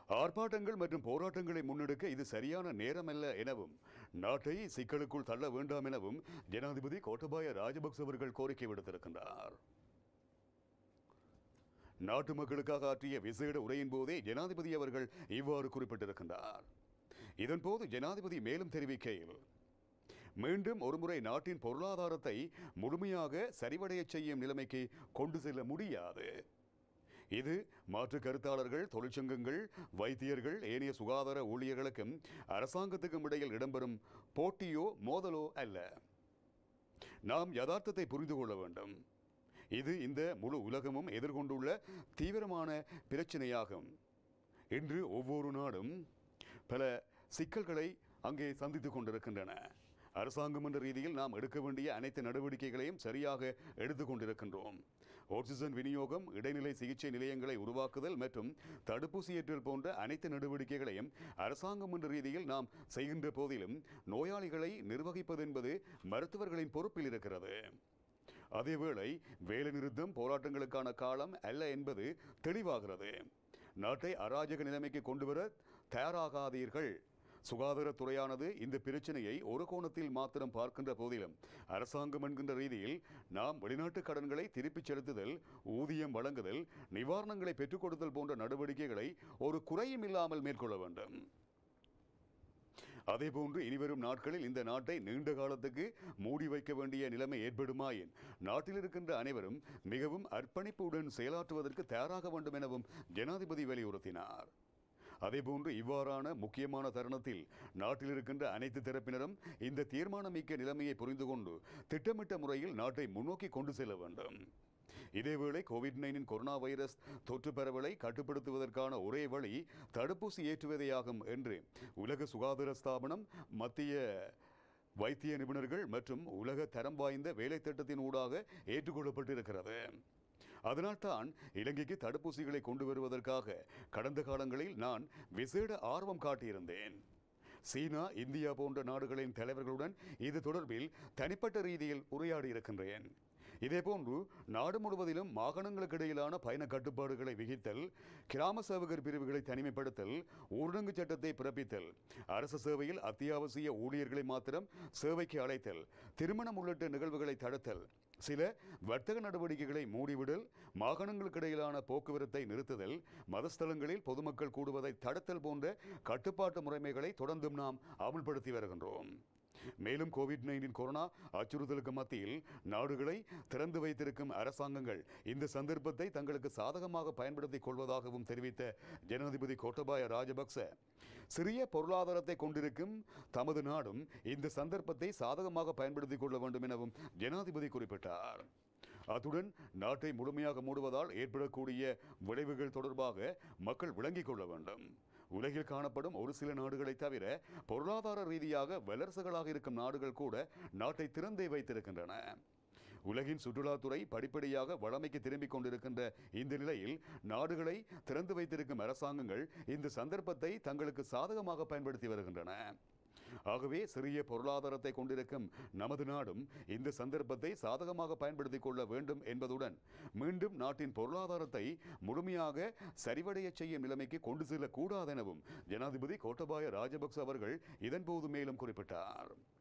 ஆர்ப்பாட்டங்கள் மற்றும் போராட்டங்களை முன்னெடுக்க இது சரியான நேரமல்ல எனவும் நாட்டை சிக்கலுக்குள் தள்ள வேண்டாம் எனவும் ஜனாதிபதி கோட்டபாய ராஜபக்ச அவர்கள் கோரிக்கை விடுத்திருக்கின்றார். நாட்டு மக்களுக்காக ஆற்றிய விசேட உரையின் போதே ஜனாதிபதி அவர்கள் இவ்வாறு குறிப்பிட்டிருக்கின்றார். இதன்போது ஜனாதிபதி மேலும் தெரிவிக்கையில், மீண்டும் ஒருமுறை நாட்டின் பொருளாதாரத்தை முழுமையாக சரிவடைய செய்யும் நிலைமைக்கு கொண்டு செல்ல முடியாது. இது மாற்று கருத்தாளர்கள், தொழிற்சங்கங்கள், வைத்தியர்கள், ஏனைய சுகாதார ஊழியர்களுக்கும் அரசாங்கத்துக்கும் இடையில் இடம்பெறும் போட்டியோ மோதலோ அல்ல. நாம் யதார்த்தத்தை புரிந்து கொள்ள வேண்டும். இது இந்த முழு உலகமும் எதிர்கொண்டுள்ள தீவிரமான பிரச்சனையாகும். இன்று ஒவ்வொரு நாடும் பல சிக்கல்களை அங்கே சந்தித்துக் கொண்டிருக்கின்றன. அரசாங்கம் என்ற ரீதியில் நாம் எடுக்க வேண்டிய அனைத்து நடவடிக்கைகளையும் சரியாக எடுத்துக் கொண்டிருக்கின்றோம். ஆக்சிஜன் விநியோகம், இடைநிலை சிகிச்சை நிலையங்களை உருவாக்குதல் மற்றும் தடுப்பூசி ஏற்றல் போன்ற அனைத்து நடவடிக்கைகளையும் அரசாங்கம் என்ற ரீதியில் நாம் செய்கின்ற போதிலும் நோயாளிகளை நிர்வகிப்பது என்பது மருத்துவர்களின் பொறுப்பில் இருக்கிறது. அதேவேளை வேலைநிறுத்தம் போராட்டங்களுக்கான காலம் அல்ல என்பது தெளிவாகிறது. நாட்டை அராஜக நிலைமைக்கு கொண்டுவர தயாராகாதீர்கள். சுகாதாரத்துறையானது இந்த பிரச்சனையை ஒரு கோணத்தில் மாத்திரம் பார்க்கின்ற போதிலும் அரசாங்கம் என்கின்ற ரீதியில் நாம் வெளிநாட்டு கடன்களை திருப்பிச் செலுத்துதல், ஊதியம் வழங்குதல், நிவாரணங்களை பெற்றுக் கொடுத்தல் போன்ற நடவடிக்கைகளை ஒரு குறையும் இல்லாமல் மேற்கொள்ள வேண்டும். அதேபோன்று இனிவரும் நாட்களில் இந்த நாட்டை நீண்ட காலத்துக்கு மூடி வைக்க வேண்டிய நிலைமை ஏற்படுமாயின் நாட்டில் இருக்கின்ற அனைவரும் மிகவும் அர்ப்பணிப்புடன் செயலாற்றுவதற்கு தயாராக வேண்டும் எனவும் ஜனாதிபதி வலியுறுத்தினார். அதேபோன்று இவ்வாறான முக்கியமான தருணத்தில் நாட்டில் இருக்கின்ற அனைத்து தரப்பினரும் இந்த தீர்மானமிக்க நிலைமையை புரிந்து கொண்டு திட்டமிட்ட முறையில் நாட்டை முன்னோக்கி கொண்டு செல்ல வேண்டும். இதேவேளை கோவிட்-19 கொரோனா வைரஸ் தொற்று பரவலை கட்டுப்படுத்துவதற்கான ஒரே வழி தடுப்பூசி ஏற்றுவதேயாகும் என்று உலக சுகாதார ஸ்தாபனம், மத்திய வைத்திய நிபுணர்கள் மற்றும் உலக தரம் வாய்ந்த வேலை திட்டத்தின் ஊடாக ஏற்றுக்கொள்ளப்பட்டிருக்கிறது. அதனால்தான் இலங்கைக்கு தடுப்பூசிகளை கொண்டு வருவதற்காக கடந்த காலங்களில் நான் விசேட ஆர்வம் காட்டியிருந்தேன். சீனா, இந்தியா போன்ற நாடுகளின் தலைவர்களுடன் இது தொடர்பில் தனிப்பட்ட ரீதியில் உரையாடி இருக்கின்றேன். இதேபோன்று நாடு முழுவதிலும் மாகாணங்களுக்கு இடையிலான பயண கட்டுப்பாடுகளை விதித்தல், கிராம சேவகர் பிரிவுகளை தனிமைப்படுத்தல், ஊரடங்கு சட்டத்தை பிறப்பித்தல், அரசு சேவையில் அத்தியாவசிய ஊழியர்களை மாத்திரம் சேவைக்கு அழைத்தல், திருமணம் உள்ளிட்ட நிகழ்வுகளை தடுத்தல், சில வர்த்தக நடவடிக்கைகளை மூடிவிடல், மாகாணங்களுக்கு இடையிலான போக்குவரத்தை நிறுத்துதல், மதஸ்தலங்களில் பொதுமக்கள் கூடுவதை தடுத்தல் போன்ற கட்டுப்பாட்டு முறைமைகளை தொடர்ந்தும் நாம் அமுல்படுத்தி வருகின்றோம். மேலும் கோவிட்-19 கொரோனா அச்சுறுத்தலுக்கு மத்தியில் நாடுகளை திறந்து வைத்திருக்கும் அரசாங்கங்கள் இந்த சந்தர்ப்பத்தை தங்களுக்கு சாதகமாக பயன்படுத்திக் கொள்வதாகவும் தெரிவித்த ஜனாதிபதி கோட்டபாய ராஜபக்ச, சிறிய பொருளாதாரத்தை கொண்டிருக்கும் தமது நாடும் இந்த சந்தர்ப்பத்தை சாதகமாக பயன்படுத்திக் கொள்ள வேண்டும் எனவும் ஜனாதிபதி குறிப்பிட்டார். அத்துடன் நாட்டை முழுமையாக மூடுவதால் ஏற்படக்கூடிய விளைவுகள் தொடர்பாக மக்கள் விளங்கிக் கொள்ள வேண்டும். உலகில் காணப்படும் ஒரு சில நாடுகளை தவிர பொருளாதார ரீதியாக வல்லரசுகளாக இருக்கும் நாடுகள் கூட நாட்டை திறந்தே வைத்திருக்கின்றன. உலகின் சுற்றுலாத்துறை படிப்படியாக வளமைக்கு திரும்பிக் கொண்டிருக்கின்ற இந்த நிலையில் நாடுகளை திறந்து வைத்திருக்கும் அரசாங்கங்கள் இந்த சந்தர்ப்பத்தை தங்களுக்கு சாதகமாக பயன்படுத்தி வருகின்றன. ஆகவே சிறிய பொருளாதாரத்தை கொண்டிருக்கும் நமது நாடும் இந்த சந்தர்ப்பத்தை சாதகமாக பயன்படுத்திக் கொள்ள வேண்டும் என்பதுடன் மீண்டும் நாட்டின் பொருளாதாரத்தை முழுமையாக சரிவடைய செய்யும் நிலைமைக்கு கொண்டு செல்லக்கூடாது எனவும் ஜனாதிபதி கோட்டபாய ராஜபக்ச அவர்கள் இதன்போது மேலும் குறிப்பிட்டார்.